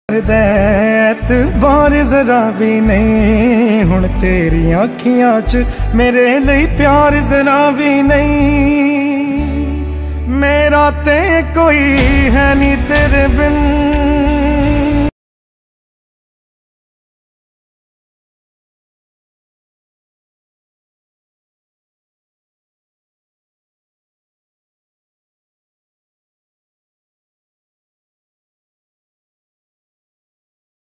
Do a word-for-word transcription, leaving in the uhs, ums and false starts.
एतबार जरा भी नहीं हुण तेरी अखियां च मेरे लिए प्यार जरा भी नहीं। मेरा ते कोई है नी तेरे बिन